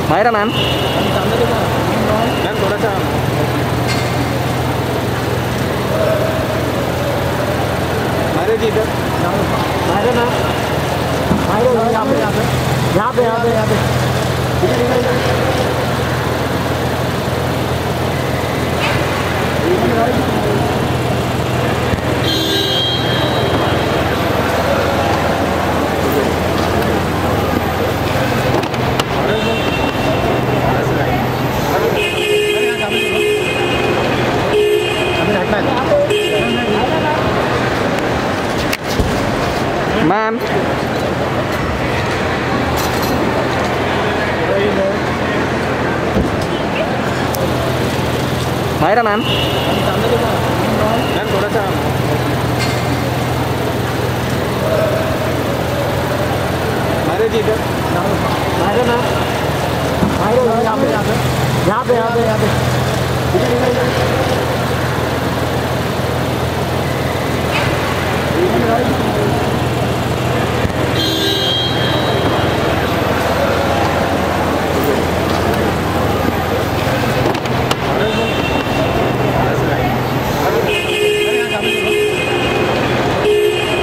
बाहर ma'am. Ma'am थोड़ा सा हमारे जी इधर बाहर मैम। बाहर यहाँ पे यहाँ पे यहाँ पे यहाँ पे। मैम बाहर मैम। मैम थोड़ा सा हमारे जी इधर बाहर मैम। बाहर यहाँ पे यहाँ पे यहाँ पे यहाँ पे यहाँ पे।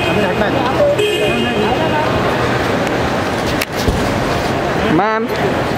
मैम